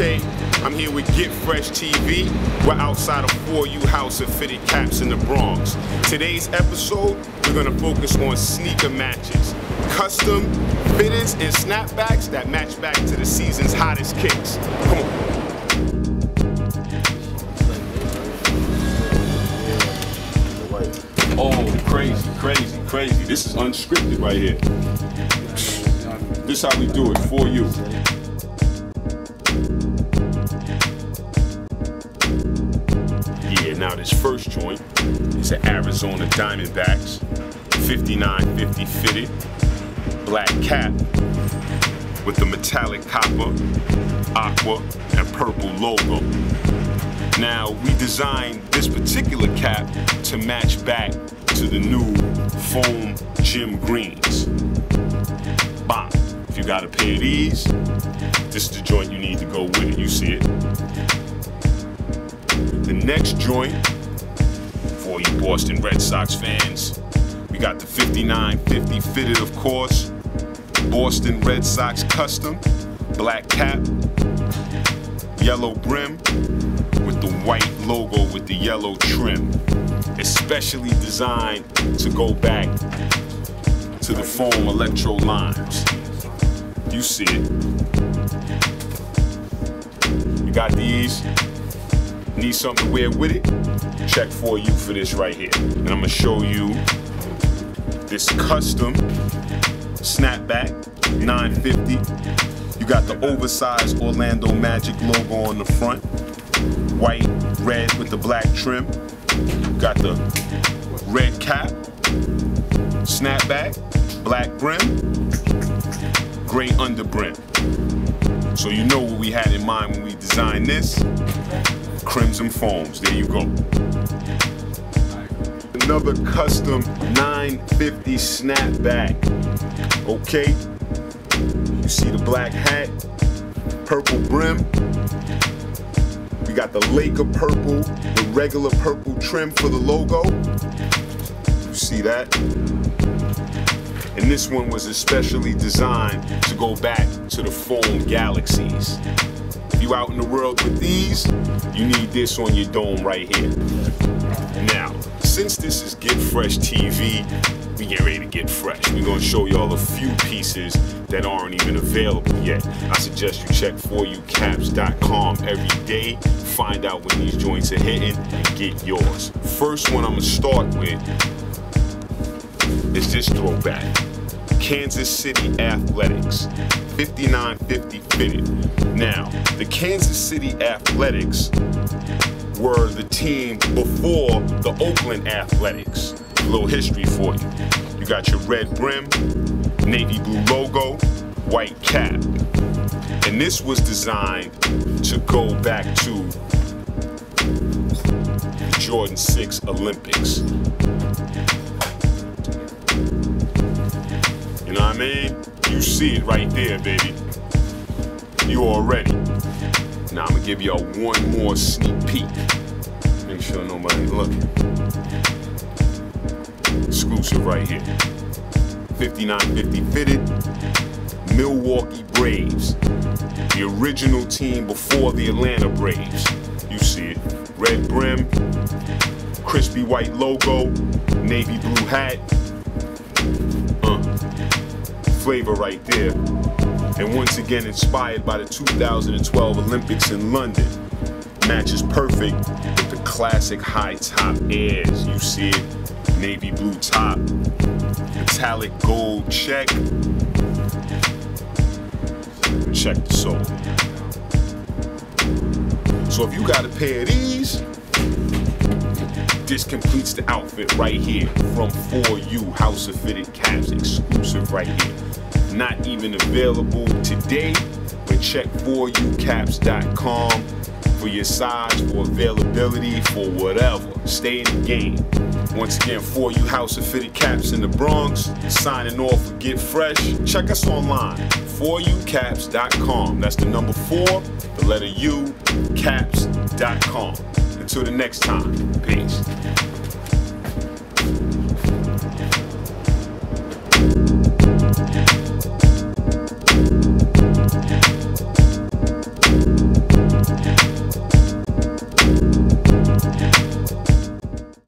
Okay, I'm here with Get Fresh TV. We're outside of 4U House of Fitted Caps in the Bronx. Today's episode, we're gonna focus on sneaker matches. Custom fitteds and snapbacks that match back to the season's hottest kicks. Come on. Oh, crazy, crazy, crazy. This is unscripted right here. This is how we do it for you. Yeah, now this first joint is an Arizona Diamondbacks 5950 fitted black cap with the metallic copper, aqua, and purple logo. Now, we designed this particular cap to match back to the new foam gym greens. Bam. If you got a pair of these, this is the joint you need to go with it. You see it. The next joint, for you Boston Red Sox fans, we got the 5950 fitted, of course, Boston Red Sox custom, black cap, yellow brim, with the white logo with the yellow trim. Especially designed to go back to the foam electro limes. You see it. You got these. Need something to wear with it? Check 4U for this right here. And I'm gonna show you this custom snapback 950. You got the oversized Orlando Magic logo on the front. White, red with the black trim. Got the red cap, snapback, black brim, gray under brim. So you know what we had in mind when we designed this. Crimson foams, there you go. Another custom 950 snapback. Okay, you see the black hat, purple brim. We got the Laker purple, the regular purple trim for the logo. You see that? And this one was especially designed to go back to the foam galaxies. If you out in the world with these, you need this on your dome right here. Now, since this is Get Fresh TV, we get ready to get fresh. We're gonna show y'all a few pieces that aren't even available yet. I suggest you check 4ucaps.com every day, find out when these joints are hitting, and get yours. First one I'm gonna start with is this throwback. Kansas City Athletics, 5950 fitted. Now, the Kansas City Athletics were the team before the Oakland Athletics. A little history for you. You got your red brim, navy blue logo, white cap. And this was designed to go back to the Jordan 6 Olympics. You know what I mean? You see it right there, baby. You already. Now I'm gonna give y'all one more sneak peek. Make sure nobody's looking. Exclusive right here. 5950 fitted, Milwaukee Braves. The original team before the Atlanta Braves. You see it. Red brim, crispy white logo, navy blue hat. Flavor right there. And once again inspired by the 2012 Olympics in London. Matches perfect with the classic high top airs. You see it. Navy blue top, metallic gold check. Check the sole. So if you got a pair of these, this completes the outfit right here from 4U House of Fitted Caps, exclusive right here. Not even available today, but check 4ucaps.com for your size, for availability, for whatever. Stay in the game. Once again, 4U House of Fitted Caps in the Bronx, signing off for Get Fresh. Check us online, 4ucaps.com. That's the number 4, the letter U, caps.com. Until the next time, peace.